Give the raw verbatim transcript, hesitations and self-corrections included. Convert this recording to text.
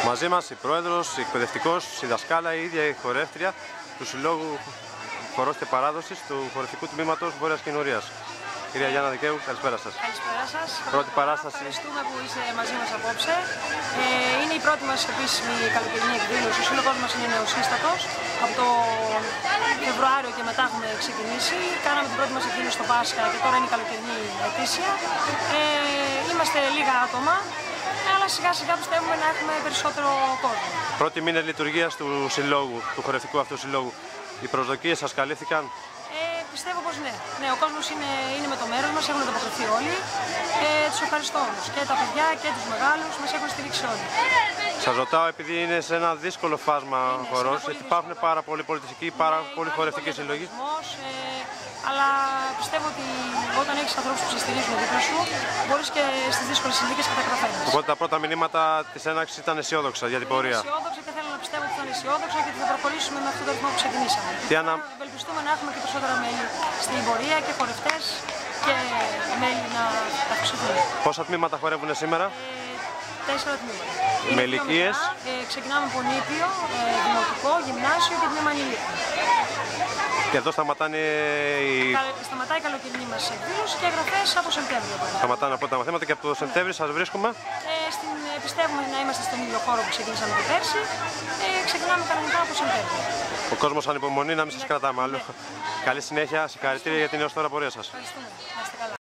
Μαζί μας η πρόεδρος, η εκπαιδευτικός, η δασκάλα, η ίδια η χορεύτρια του Συλλόγου Χορός και Παράδοσης του Χορευτικού Τμήματος Βόρειας Κινουρίας. Κυρία Γιάννα Δικαίου, καλησπέρα σας. Καλησπέρα σας. Πρώτη παράσταση. Ευχαριστούμε που είστε μαζί μας απόψε. Ε, είναι η πρώτη μας επίσημη καλοκαιρινή εκδήλωση. Ο σύλλογος μας είναι νεοσύστατος. Από το Φεβρουάριο και μετά έχουμε ξεκινήσει. Κάναμε την πρώτη μας εκδήλωση στο Πάσχα και τώρα είναι η καλοκαιρινή ετήσια. Ε, είμαστε λίγα άτομα, αλλά σιγά σιγά πιστεύουμε να έχουμε περισσότερο κόσμο. Πρώτη μήνα λειτουργίας του συλλόγου, του χορευτικού αυτού συλλόγου. Οι προσδοκίες σας καλύφθηκαν? Ε, πιστεύω πως ναι. Ναι, ο κόσμος είναι, είναι με το μέρος μας, έχουν ανταποκριθεί όλοι. Ε, τους ευχαριστώ όλους. Και τα παιδιά και τους μεγάλους μας έχουν στηρίξει όλοι. Σας ρωτάω επειδή είναι σε ένα δύσκολο φάσμα χορός, γιατί υπάρχουν πάρα πολλοί πολιτιστικοί, πάρα ναι, πολλοί χορευτικοί συλλογοί. Ε, αλλά πιστεύω ότι όταν έχεις ανθρώπους που σε στηρίζουν δίπλα σου, μπορείς και στις δύσκολες συνθήκες και τα καταφέρνεις. Οπότε τα πρώτα μηνύματα της έναρξης ήταν αισιόδοξα για την πορεία. Είναι αισιόδοξα και θέλω να πιστεύω ότι θα είναι αισιόδοξα και ότι θα προχωρήσουμε με αυτόν τον ρυθμό που ξεκινήσαμε. Τι ανα... Ευελπιστούμε να έχουμε και περισσότερα μέλη στην πορεία και χορευτές και μέλη να αυξηθούν. Πόσα τμήματα χορεύουν σήμερα? Ε, τέσσερα τμήματα. Με ηλικίες? Ε, ξεκινάμε από νήπιο, ε, δημοτικό, γυμνάσιο και τμήμα ανηλίκων. Και εδώ σταματάνε οι... Σταματάει η καλοκαιρινή μας εκδήλωση και εγγραφές από Σεπτέμβριο. Σταματάνε από τα μαθήματα και από το Σεπτέμβριο σας βρίσκουμε. Ε, στην, πιστεύουμε να είμαστε στον ίδιο χώρο που ξεκινήσαμε και πέρσι. Ε, ξεκινάμε κανονικά από Σεπτέμβριο. Ο κόσμος ανυπομονεί να μην σας Ναι, κρατάμε άλλο. Ναι. Καλή συνέχεια, συγχαρητήρια για την έως τώρα πορεία σας. Ευχαριστούμε.